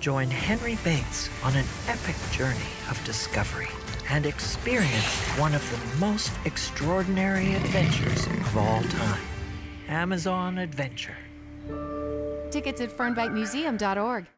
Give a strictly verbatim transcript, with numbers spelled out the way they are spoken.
Join Henry Bates on an epic journey of discovery and experience one of the most extraordinary adventures of all time. Amazon Adventure. Tickets at fernbank museum dot org.